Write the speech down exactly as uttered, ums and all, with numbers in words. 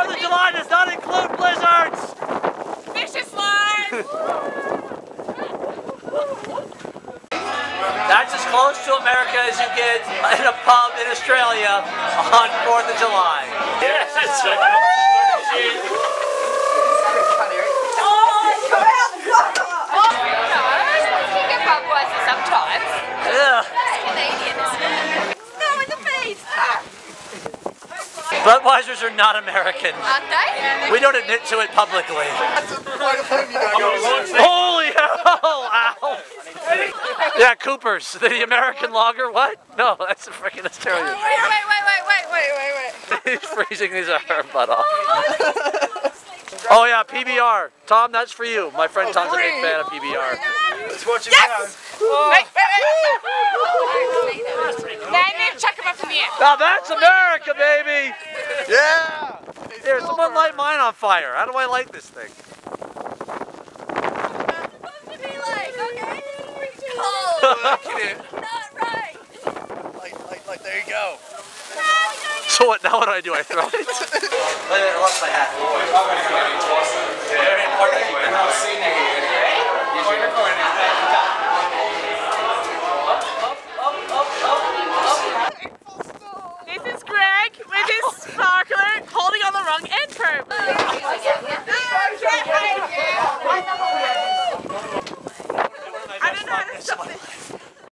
fourth of July does not include blizzards! Vicious line! That's as close to America as you get in a pub in Australia on fourth of July. Yes, it's so sometimes. Yeah. Canadian, isn't it? Smell like the beast! Budweisers are not American. Aren't they? We don't admit to it publicly. Holy Holy hell! Ow! Yeah, Cooper's, the American lager. What? No, that's a freaking Australian. Wait, wait, wait, wait, wait, wait, wait, wait. He's freezing his her butt off. Oh yeah, P B R. Tom, that's for you. My friend Tom's a big fan of P B R. Let's watch it Yes! Wait, wait, wait. Now I need to chuck him up in the air. Now that's America, baby! Yeah! Here, someone light mine on fire. How do I light this thing? Not right. Like, like, like, there you go. So what, now what do I do? I throw it? I lost my hat. Very important